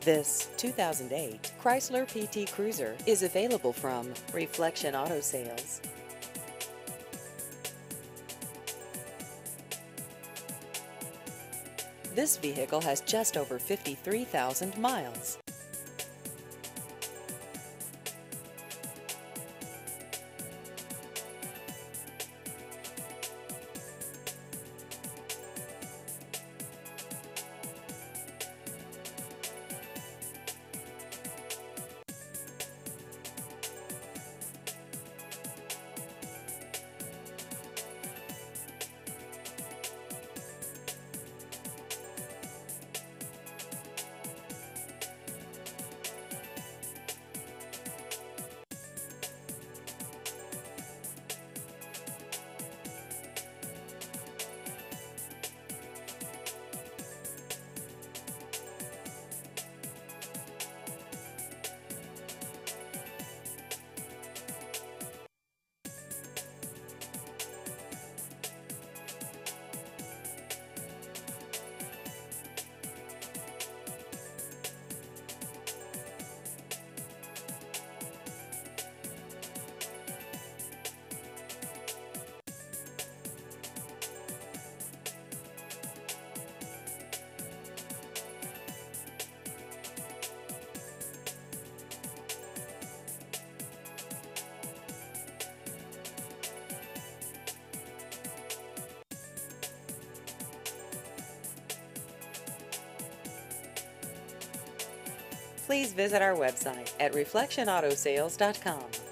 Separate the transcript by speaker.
Speaker 1: This 2008 Chrysler PT Cruiser is available from Reflection Auto Sales. This vehicle has just over 53,000 miles. Please visit our website at reflectionautosales.com.